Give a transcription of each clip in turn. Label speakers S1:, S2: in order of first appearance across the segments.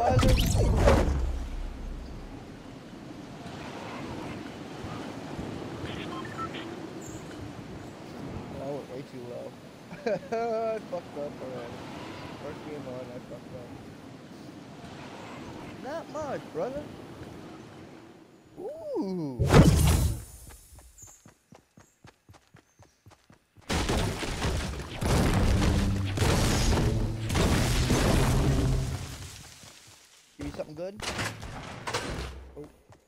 S1: I went way too low. I fucked up already. First game on, I fucked up. Not much, brother. Ooh. Give you something good? Oh.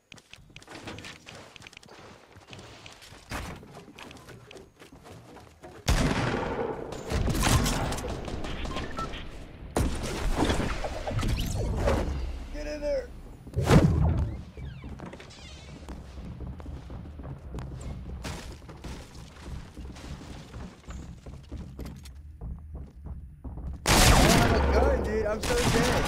S1: Get in there! Oh my god, dude, I'm so dead.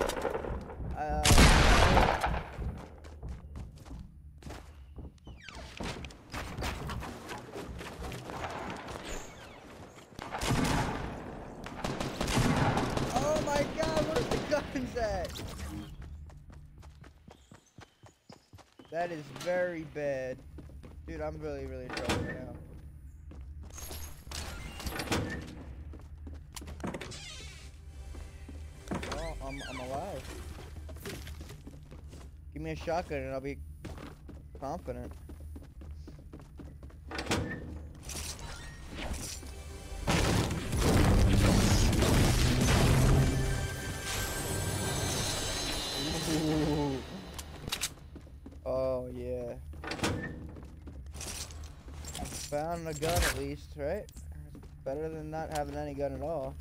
S1: Oh my god, where's the guns at? That is very bad. Dude, I'm really, really in trouble right now. Oh, I'm alive. Give me a shotgun and I'll be confident. Ooh. Oh yeah. I found a gun at least, right? Better than not having any gun at all.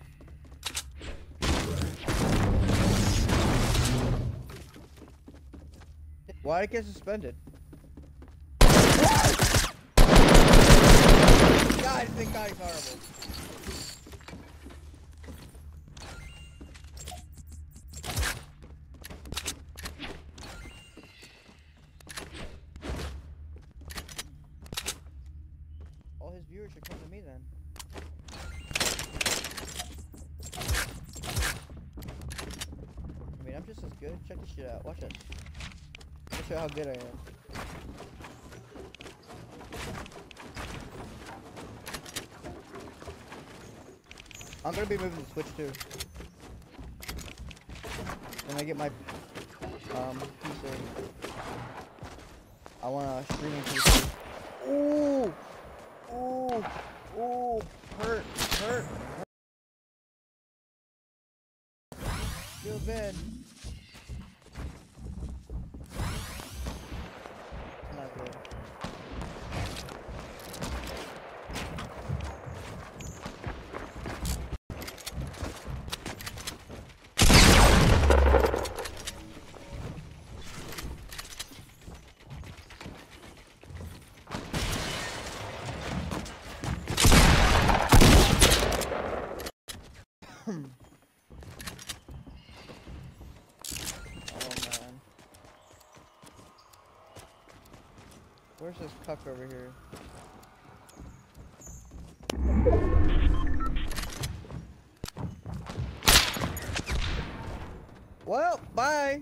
S1: Why did I get suspended? God, this guy's horrible. All his viewers should come to me then. I mean, I'm just as good. Check this shit out. Watch this. I'll show you how good I am. I'm gonna be moving the Switch too. When I get my PC, I want a streaming PC. Ooh, ooh, ooh, hurt, hurt. Feel bad. Not good. Oh man. Where's this cuck over here? Well, bye.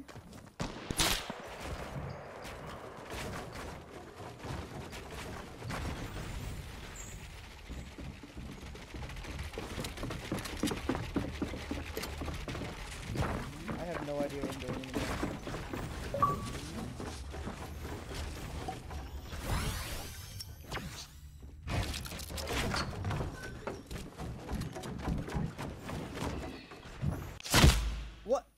S1: I have no idea what I'm doing anymore. What?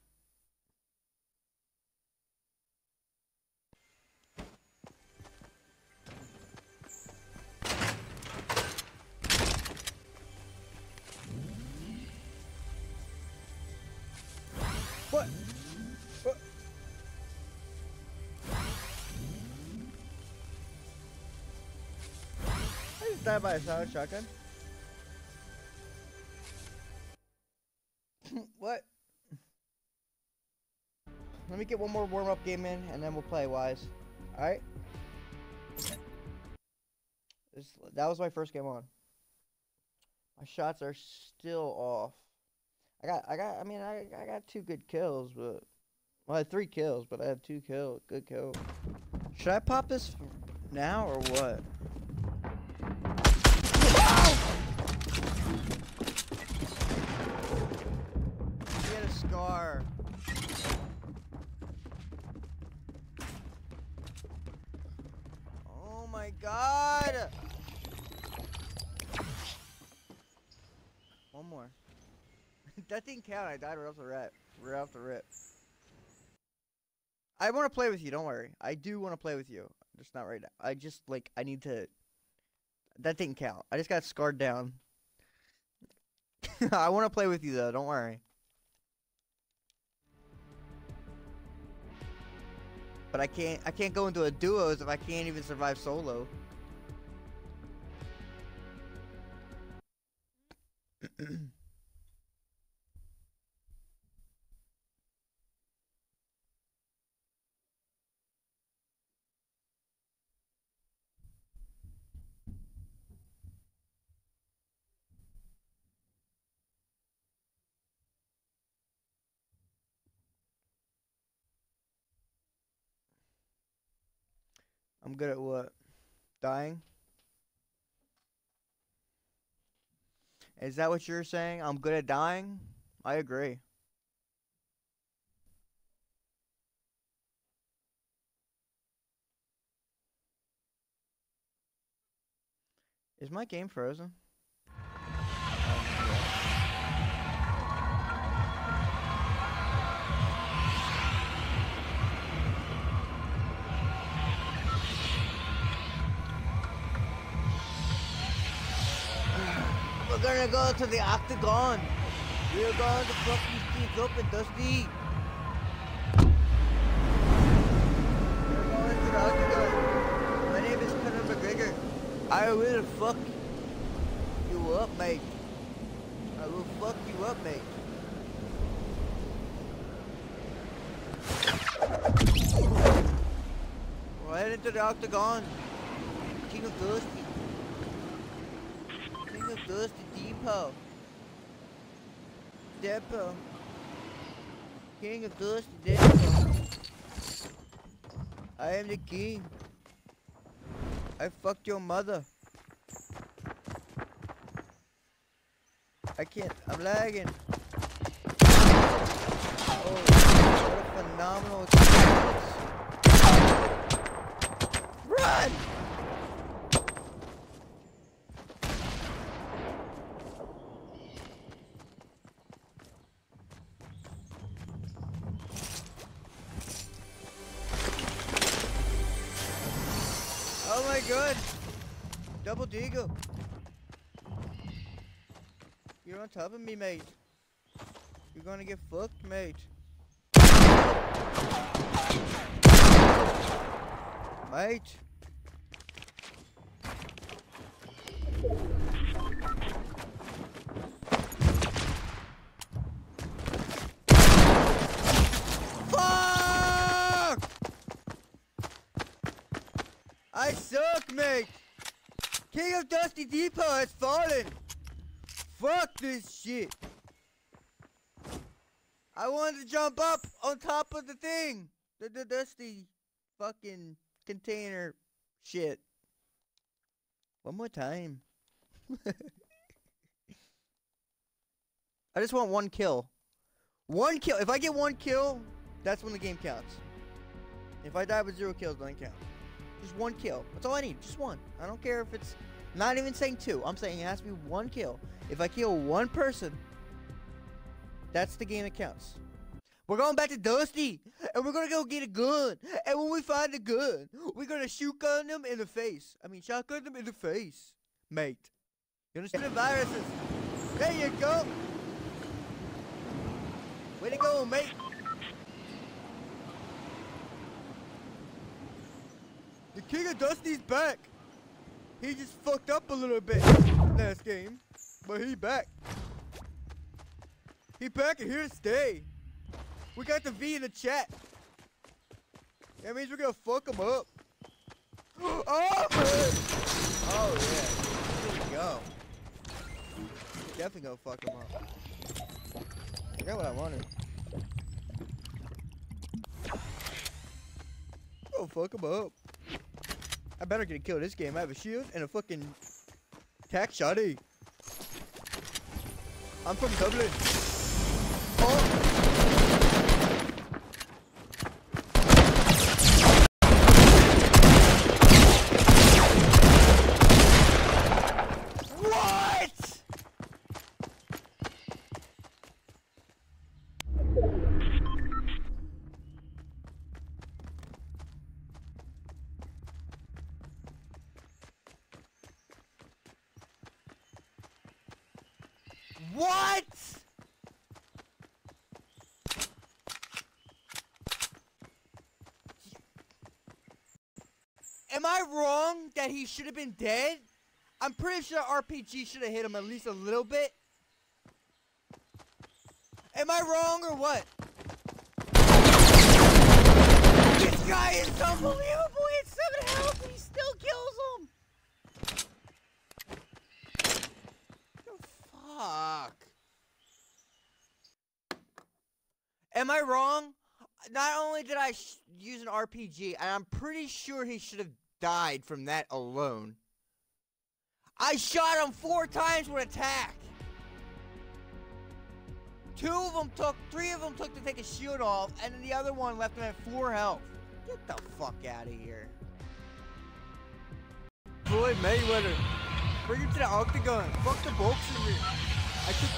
S1: What? What? I just died by a silent shotgun. What? Let me get one more warm-up game in, and then we'll play Wise. Alright? That was my first game on. My shots are still off. I got 2 good kills, but well, I had 3 kills, but I had good kills. Should I pop this now or what? He had a scar. Oh my god! One more. That didn't count. I died right off the rip. Right off the rip. I want to play with you. Don't worry. I do want to play with you. Just not right now. I just like I need to. That didn't count. I just got scarred down. I want to play with you though. Don't worry. But I can't go into a duos if I can't even survive solo. I'm good at what? Dying? Is that what you're saying? I'm good at dying? I agree. Is my game frozen? We're gonna go to the octagon. We're going to fuck these kids up and Dusty. We're going to the octagon. My name is Conor McGregor. I will fuck you up, mate. I will fuck you up, mate. We're heading to the octagon. King of Dusty. King of Dusty Depot. King of Dusty Depot. I am the king. I fucked your mother. I can't. I'm lagging. Oh, what a phenomenal experience. Run! Oh my god! Double deagle! You're on top of me, mate. You're gonna get fucked, mate. Mate! Fuck! I suck, mate! King of Dusty Depot has fallen! Fuck this shit! I wanted to jump up on top of the thing! The dusty fucking container shit. One more time. I just want 1 kill. 1 kill! If I get 1 kill, that's when the game counts. If I die with 0 kills, then it counts. Just 1 kill. That's all I need. Just 1. I don't care if it's... Not even saying 2. I'm saying it has to be 1 kill. If I kill 1 person, that's the game that counts. We're going back to Dusty, and we're gonna go get a gun. And when we find a gun, we're gonna shotgun them in the face. I mean, shotgun them in the face, mate. You understand? The viruses. There you go. Way to go, mate. The King of Dusty's back. He just fucked up a little bit last game, but he back. He back and here to stay. We got the V in the chat. That means we're gonna fuck him up. Oh, man. Oh, yeah. Here we go. Definitely gonna fuck him up. I got what I wanted. Oh, fuck him up. I better get a kill this game. I have a shield and a fucking tack shotty. I'm from Dublin. Oh. What? Am I wrong that he should have been dead? I'm pretty sure RPG should have hit him at least a little bit. Am I wrong or what? This guy is unbelievable. He had 7 health and he still kills him. Fuck. Am I wrong? Not only did I use an RPG, and I'm pretty sure he should have died from that alone. I shot him 4 times with attack. 3 of them took to take his shield off, and then the other one left him at 4 health. Get the fuck out of here. Floyd Mayweather. Bring him to the octagon. Fuck the boxing. I took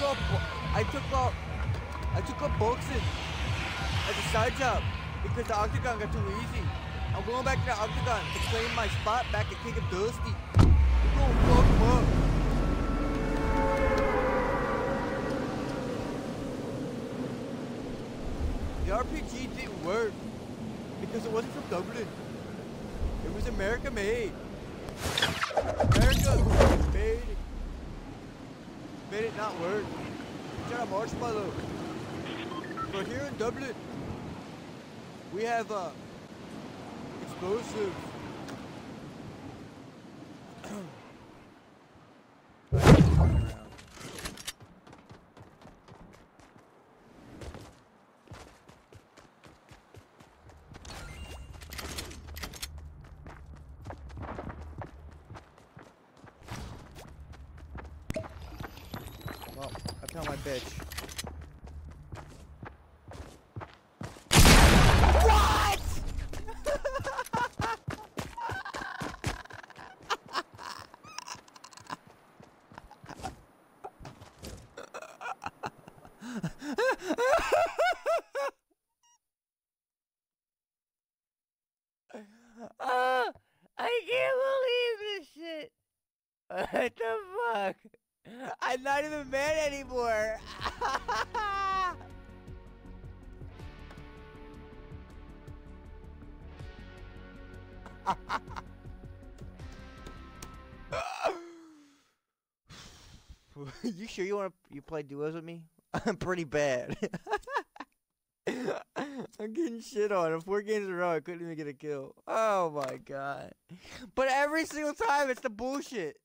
S1: up boxing as a side job because the octagon got too easy. I'm going back to the octagon to claim my spot back at King of Dusty. We're gonna fuck him up. The RPG didn't work because it wasn't from Dublin. It was America made. America made it not work. It's got a marshmallow. But here in Dublin, we have explosives. Well, I found my bitch. What? I can't believe this shit. What the fuck? I'm not even mad anymore. You sure you play duos with me? I'm pretty bad. I'm getting shit on. In 4 games in a row, I couldn't even get a kill. Oh my god. But every single time, it's the bullshit.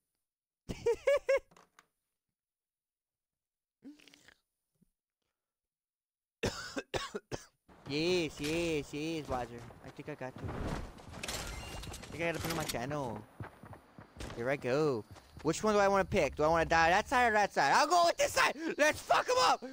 S1: Yes, Roger. I think I got to. I think I gotta put it on my channel. Here I go. Which one do I want to pick? Do I want to die that side or that side? I'll go with this side! Let's fuck him up!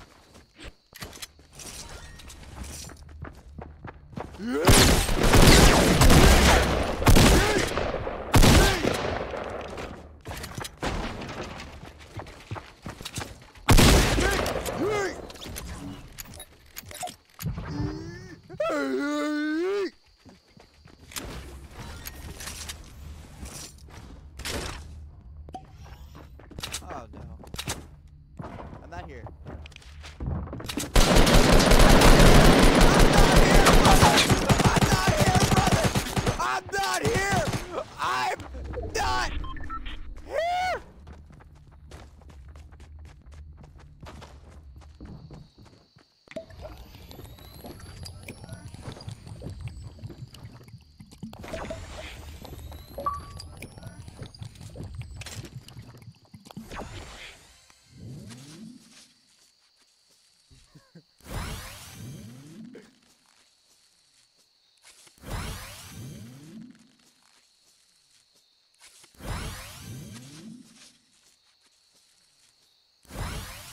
S1: Oh no. I'm not here. I'm not here! I'm not here!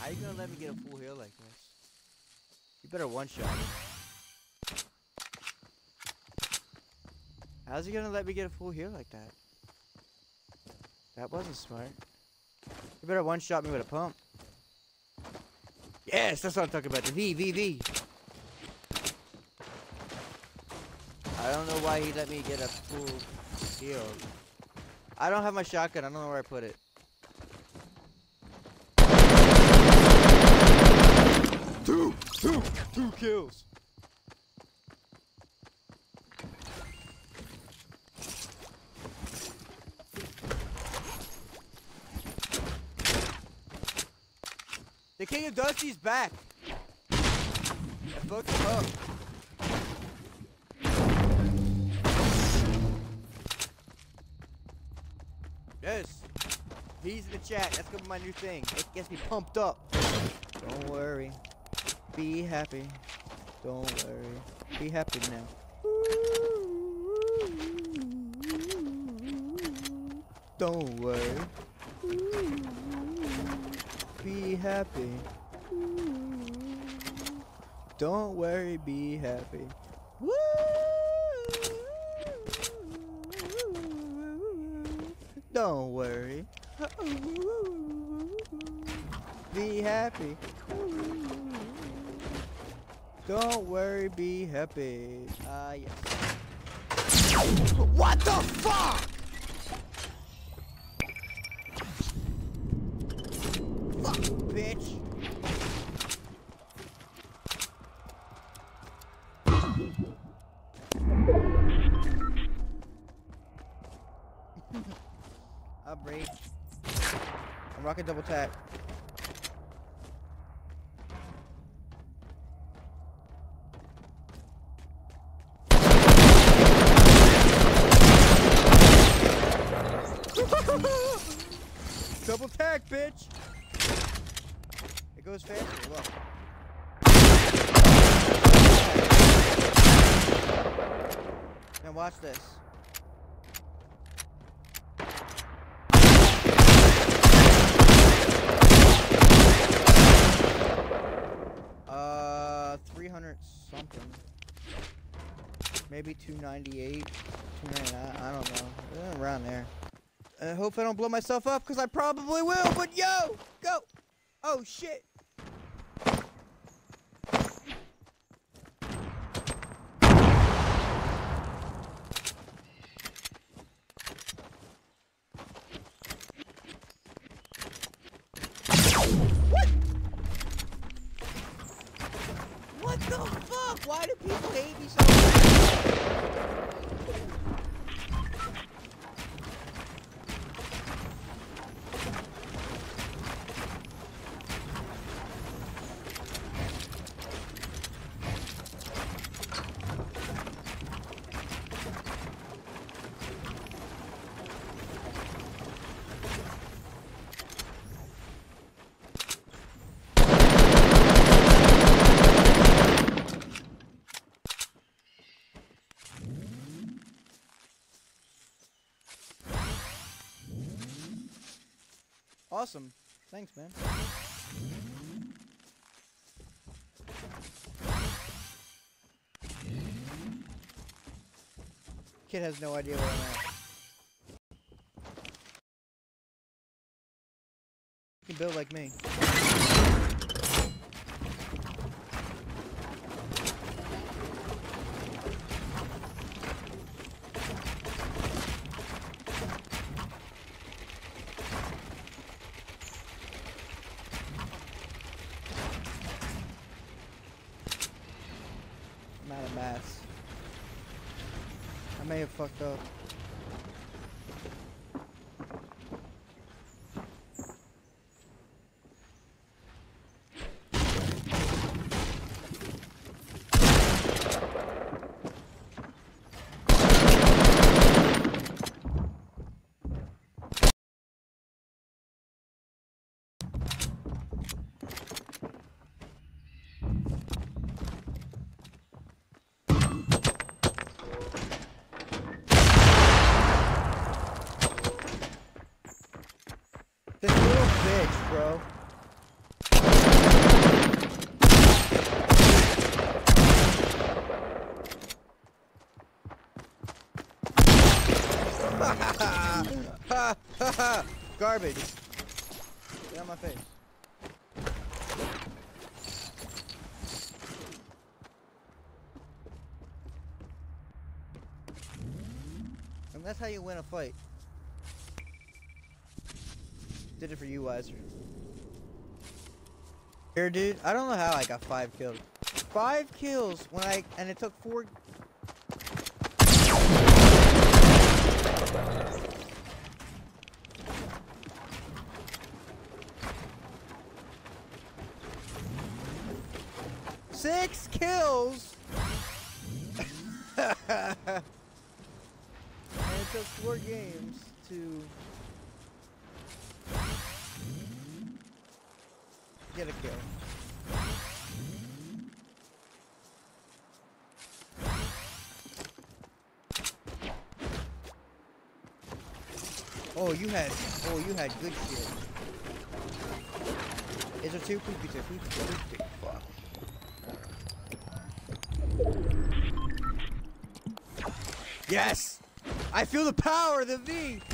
S1: How you gonna let me get a full heal like this? You better one-shot me. How's he gonna let me get a full heal like that? That wasn't smart. You better one-shot me with a pump. Yes, that's what I'm talking about. The V. I don't know why he let me get a full heal. I don't have my shotgun. I don't know where I put it. Two kills. The King of Dusty's back. I fucked him up. Yes. He's in the chat. That's gonna be my new thing. It gets me pumped up. Don't worry. Be happy. Don't worry. Be happy now. Don't worry. Be happy. Don't worry, be happy. Don't worry. Be happy. Don't worry, be happy. Yes. What the fuck? Fuck, bitch. Upgrade. I'm rocking double tap. Double tag, bitch. It goes faster. Look. Now watch this. Uh, 300 something. Maybe 298, 299. I don't know. Around there. I hope I don't blow myself up, because I probably will, but yo! Go! Oh, shit! What? What the fuck? Why do people hate me so much? Awesome. Thanks, man. Kid has no idea where I'm at. You can build like me. I'm out of mats. I may have fucked up. Garbage. Get out my face. And that's how you win a fight. Did it for you, Wiser. Here, dude. I don't know how I got 5 kills. 5 kills and it took 4. Six kills. And it took 4 games to get a kill. Oh, you had good shit. Is there 2? Please be 2. Please be 2. Please be 2. Fuck. Yes! I feel the power of the V!